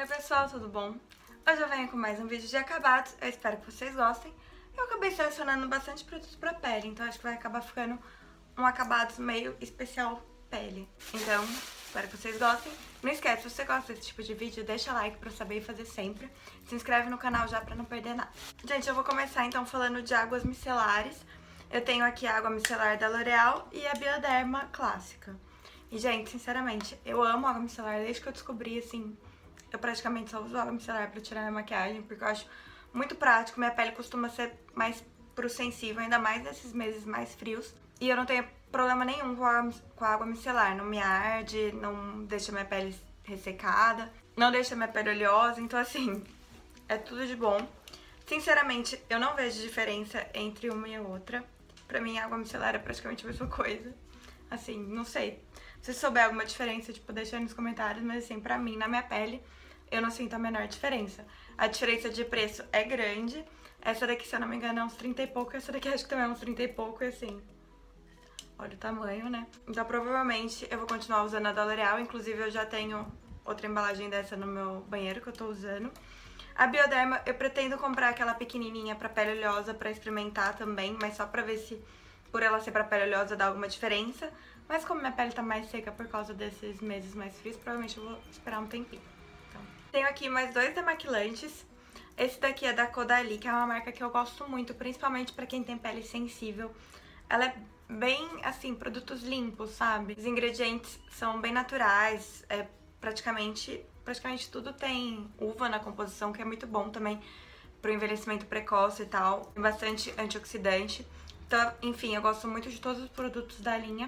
Oi pessoal, tudo bom? Hoje eu venho com mais um vídeo de acabados, eu espero que vocês gostem. Eu acabei selecionando bastante produtos pra pele, então acho que vai acabar ficando um acabados meio especial pele. Então, espero que vocês gostem. Não esquece, se você gosta desse tipo de vídeo, deixa like pra eu saber e fazer sempre. Se inscreve no canal já pra não perder nada. Gente, eu vou começar então falando de águas micelares. Eu tenho aqui a água micelar da L'Oréal e a Bioderma clássica. E, gente, sinceramente, eu amo água micelar desde que eu descobri, assim... Eu praticamente só uso água micelar pra tirar minha maquiagem, porque eu acho muito prático. Minha pele costuma ser mais pro sensível, ainda mais nesses meses mais frios. E eu não tenho problema nenhum com a água micelar. Não me arde, não deixa minha pele ressecada, não deixa minha pele oleosa. Então, assim, é tudo de bom. Sinceramente, eu não vejo diferença entre uma e outra. Pra mim, a água micelar é praticamente a mesma coisa. Assim, não sei. Se souber alguma diferença, tipo, deixa aí nos comentários. Mas, assim, pra mim, na minha pele, eu não sinto a menor diferença. A diferença de preço é grande. Essa daqui, se eu não me engano, é uns 30 e pouco. Essa daqui acho que também é uns 30 e pouco, e assim... Olha o tamanho, né? Então, provavelmente, eu vou continuar usando a da L'Oréal. Inclusive, eu já tenho outra embalagem dessa no meu banheiro que eu tô usando. A Bioderma, eu pretendo comprar aquela pequenininha pra pele oleosa pra experimentar também. Mas só pra ver se, por ela ser pra pele oleosa, dá alguma diferença. Mas como minha pele tá mais seca por causa desses meses mais frios, provavelmente eu vou esperar um tempinho. Então, tenho aqui mais dois demaquilantes. Esse daqui é da Caudalie, que é uma marca que eu gosto muito, principalmente pra quem tem pele sensível. Ela é bem, assim, produtos limpos, sabe? Os ingredientes são bem naturais, praticamente tudo tem uva na composição, que é muito bom também pro envelhecimento precoce e tal. Tem bastante antioxidante. Então, enfim, eu gosto muito de todos os produtos da linha.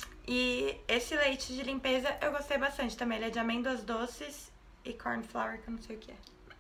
E esse leite de limpeza eu gostei bastante também. Ele é de amêndoas doces e cornflower, que eu não sei o que é.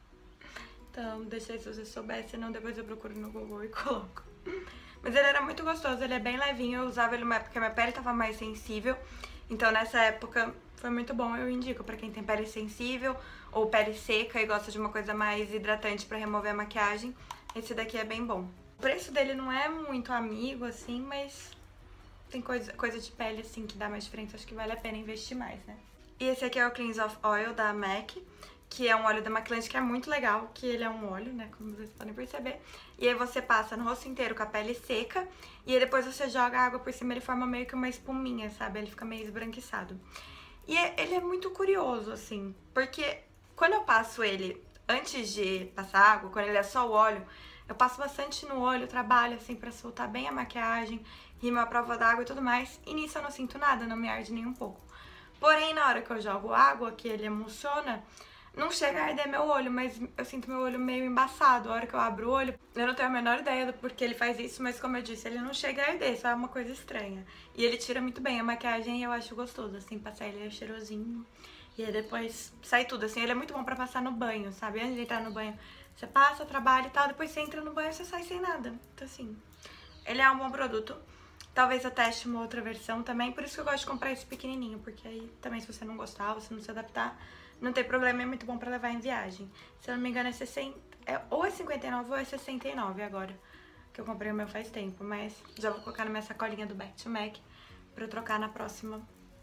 Então, deixa aí se você souber, senão depois eu procuro no Google e coloco. Mas ele era muito gostoso, ele é bem levinho. Eu usava ele numa época que a minha pele tava mais sensível. Então, nessa época, foi muito bom. Eu indico pra quem tem pele sensível ou pele seca e gosta de uma coisa mais hidratante pra remover a maquiagem. Esse daqui é bem bom. O preço dele não é muito amigo, assim, mas... tem coisa de pele, assim, que dá mais diferença. Acho que vale a pena investir mais, né? E esse aqui é o Cleanse Off Oil da MAC, que é um óleo demaquilante que é muito legal, que ele é um óleo, né, como vocês podem perceber. E aí você passa no rosto inteiro com a pele seca, e aí depois você joga a água por cima, ele forma meio que uma espuminha, sabe? Ele fica meio esbranquiçado. E ele é muito curioso, assim, porque quando eu passo ele antes de passar água, quando ele é só o óleo, eu passo bastante no olho, trabalho assim pra soltar bem a maquiagem, rima a prova d'água e tudo mais. E nisso eu não sinto nada, não me arde nem um pouco. Porém, na hora que eu jogo água, que ele emulsiona, não chega a arder meu olho, mas eu sinto meu olho meio embaçado. A hora que eu abro o olho, eu não tenho a menor ideia do porquê ele faz isso, mas como eu disse, ele não chega a arder, só é uma coisa estranha. E ele tira muito bem a maquiagem e eu acho gostoso, assim, passar ele é cheirosinho. E aí depois sai tudo, assim, ele é muito bom pra passar no banho, sabe? Antes de entrar no banho, você passa, trabalha e tal, depois você entra no banho e você sai sem nada. Então, assim, ele é um bom produto. Talvez eu teste uma outra versão também, por isso que eu gosto de comprar esse pequenininho, porque aí também se você não gostar, você não se adaptar, não tem problema, é muito bom pra levar em viagem. Se eu não me engano é 60, ou é 59 ou é 69 agora, que eu comprei o meu faz tempo, mas já vou colocar na minha sacolinha do Back to MAC pra eu trocar na próxima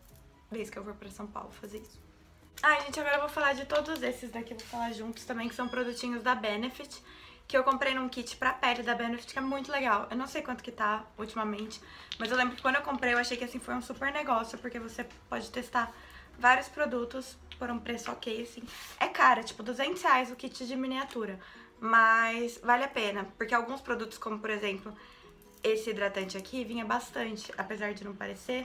vez que eu for pra São Paulo fazer isso. Ai, gente, agora eu vou falar de todos esses daqui, eu vou falar juntos também, que são produtinhos da Benefit, que eu comprei num kit pra pele da Benefit, que é muito legal. Eu não sei quanto que tá ultimamente, mas eu lembro que quando eu comprei eu achei que assim foi um super negócio, porque você pode testar vários produtos por um preço ok, assim. É caro, tipo R$200 o kit de miniatura, mas vale a pena, porque alguns produtos, como por exemplo esse hidratante aqui, vinha bastante, apesar de não parecer,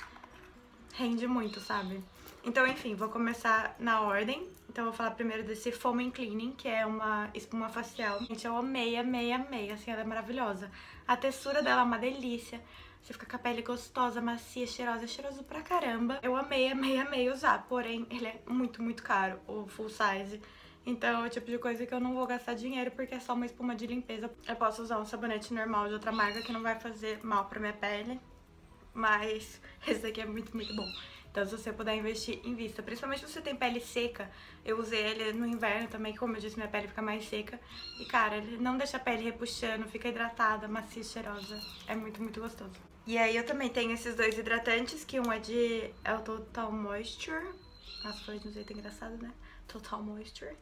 rende muito, sabe? Então, enfim, vou começar na ordem. Então, eu vou falar primeiro desse Foaming Cleaning, que é uma espuma facial. Gente, eu amei, amei, amei. Assim, ela é maravilhosa. A textura dela é uma delícia. Você fica com a pele gostosa, macia, cheirosa. É cheiroso pra caramba. Eu amei, amei, amei usar. Porém, ele é muito, muito caro, o full size. Então, é o tipo de coisa que eu não vou gastar dinheiro, porque é só uma espuma de limpeza. Eu posso usar um sabonete normal de outra marca, que não vai fazer mal pra minha pele. Mas esse daqui é muito, muito bom. Então, se você puder investir, invista. Principalmente se você tem pele seca. Eu usei ele no inverno também, como eu disse, minha pele fica mais seca. E, cara, ele não deixa a pele repuxando, fica hidratada, macia, cheirosa. É muito, muito gostoso. E aí, eu também tenho esses dois hidratantes, que um é o Total Moisture. Nossa, falei de um jeito engraçado, né? Total Moisture.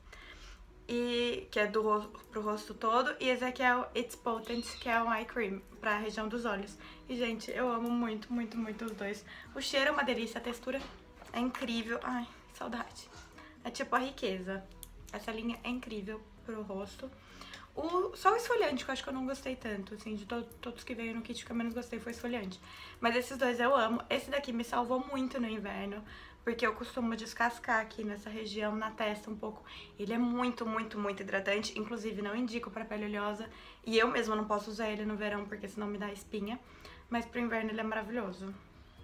E que é pro rosto todo. E esse aqui é o It's Potent, que é um eye cream pra região dos olhos. E, gente, eu amo muito, muito, muito os dois. O cheiro é uma delícia, a textura é incrível. Ai, saudade. É tipo a riqueza. Essa linha é incrível pro rosto. Só o esfoliante que eu acho que eu não gostei tanto, assim, de todos que veio no kit, o que eu menos gostei foi o esfoliante. Mas esses dois eu amo. Esse daqui me salvou muito no inverno, porque eu costumo descascar aqui nessa região, na testa um pouco. Ele é muito, muito, muito hidratante, inclusive não indico pra pele oleosa. E eu mesma não posso usar ele no verão, porque senão me dá espinha. Mas pro inverno ele é maravilhoso.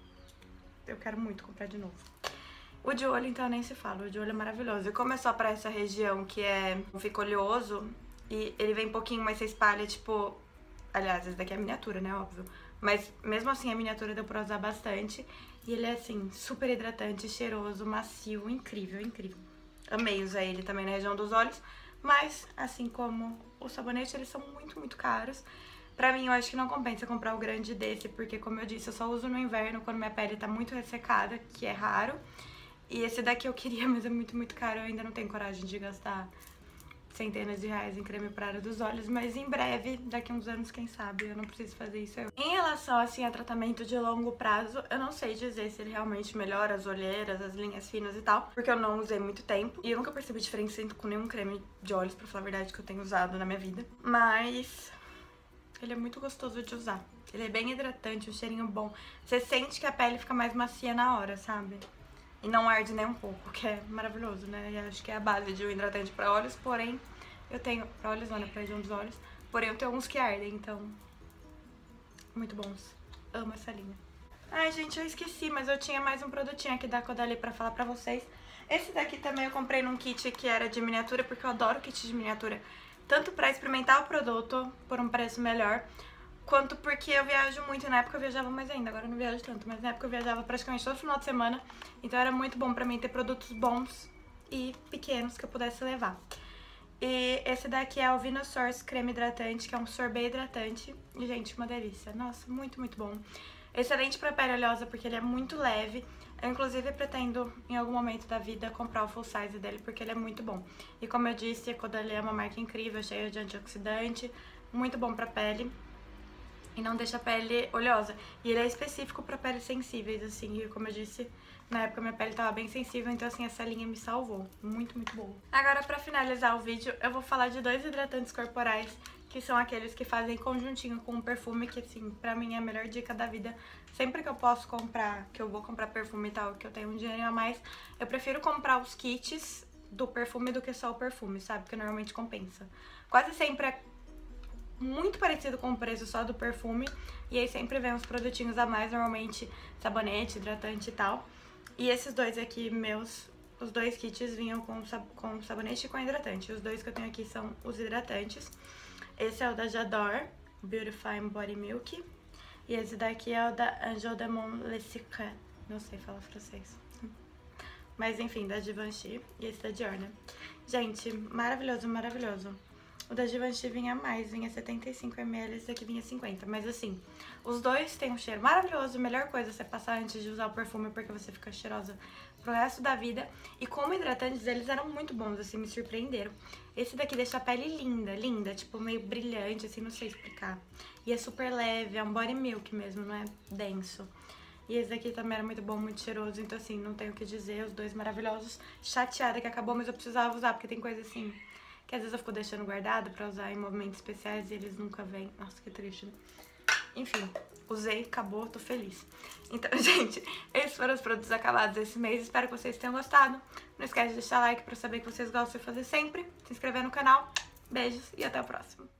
Eu quero muito comprar de novo. O de olho, então, nem se fala. O de olho é maravilhoso. E como é só pra essa região que fica oleoso, e ele vem um pouquinho, mas você espalha, tipo... Aliás, esse daqui é miniatura, né? Óbvio. Mas mesmo assim, a miniatura deu pra usar bastante. E ele é, assim, super hidratante, cheiroso, macio, incrível, incrível. Amei usar ele também na região dos olhos. Mas, assim como o sabonete, eles são muito, muito caros. Pra mim, eu acho que não compensa comprar o grande desse, porque, como eu disse, eu só uso no inverno quando minha pele tá muito ressecada, que é raro. E esse daqui eu queria, mas é muito, muito caro. Eu ainda não tenho coragem de gastar centenas de reais em creme pra área dos olhos, mas em breve, daqui a uns anos, quem sabe, eu não preciso fazer isso. Em relação, assim, a tratamento de longo prazo, eu não sei dizer se ele realmente melhora as olheiras, as linhas finas e tal, porque eu não usei muito tempo e eu nunca percebi diferença com nenhum creme de olhos, pra falar a verdade, que eu tenho usado na minha vida. Mas ele é muito gostoso de usar. Ele é bem hidratante, um cheirinho bom. Você sente que a pele fica mais macia na hora, sabe? E não arde nem um pouco, que é maravilhoso, né? E acho que é a base de um hidratante pra olhos, porém, eu tenho... Pra olhos não, né? Pra região dos olhos. Porém, eu tenho uns que ardem, então... Muito bons. Amo essa linha. Ai, gente, eu esqueci, mas eu tinha mais um produtinho aqui da Caudalie pra falar pra vocês. Esse daqui também eu comprei num kit que era de miniatura, porque eu adoro kit de miniatura. Tanto pra experimentar o produto por um preço melhor, quanto porque eu viajo muito. Na época eu viajava mais ainda, agora eu não viajo tanto, mas na época eu viajava praticamente todo final de semana, então era muito bom pra mim ter produtos bons e pequenos que eu pudesse levar. E esse daqui é o Vinosource creme hidratante, que é um sorbet hidratante. E, gente, uma delícia. Nossa, muito, muito bom. Excelente pra pele oleosa, porque ele é muito leve. Eu, inclusive, pretendo, em algum momento da vida, comprar o full size dele, porque ele é muito bom. E como eu disse, a Caudalie é uma marca incrível, cheia de antioxidante, muito bom pra pele. E não deixa a pele oleosa. E ele é específico pra peles sensíveis, assim. E como eu disse, na época minha pele tava bem sensível, então assim, essa linha me salvou. Muito, muito boa. Agora, pra finalizar o vídeo, eu vou falar de dois hidratantes corporais, que são aqueles que fazem conjuntinho com um perfume, que assim, pra mim é a melhor dica da vida. Sempre que eu posso comprar, que eu vou comprar perfume e tal, que eu tenho um dinheiro a mais, eu prefiro comprar os kits do perfume do que só o perfume, sabe? Porque normalmente compensa. Quase sempre é muito parecido com o preço só do perfume. E aí sempre vem uns produtinhos a mais, normalmente sabonete, hidratante e tal. E esses dois aqui meus, os dois kits vinham com sabonete e com hidratante. Os dois que eu tenho aqui são os hidratantes. Esse é o da J'adore, Beautifying Body Milk. E esse daqui é o da Angel de Mon Le Secret. Não sei falar francês. Mas enfim, da Givenchy. E esse da Dior, né? Gente, maravilhoso, maravilhoso. O da Givenchy vinha mais, vinha 75 ml, esse aqui vinha 50. Mas assim, os dois têm um cheiro maravilhoso. A melhor coisa é você passar antes de usar o perfume, porque você fica cheirosa pro resto da vida. E como hidratantes, eles eram muito bons, assim, me surpreenderam. Esse daqui deixa a pele linda, linda, tipo meio brilhante, assim, não sei explicar. E é super leve, é um body milk mesmo, não é denso. E esse daqui também era muito bom, muito cheiroso, então assim, não tenho o que dizer, os dois maravilhosos. Chateada que acabou, mas eu precisava usar, porque tem coisa assim que às vezes eu fico deixando guardado pra usar em momentos especiais e eles nunca vêm. Nossa, que triste, né? Enfim, usei, acabou, tô feliz. Então, gente, esses foram os produtos acabados desse mês. Espero que vocês tenham gostado. Não esquece de deixar like pra saber que vocês gostam de fazer sempre. Se inscrever no canal. Beijos e até o próximo.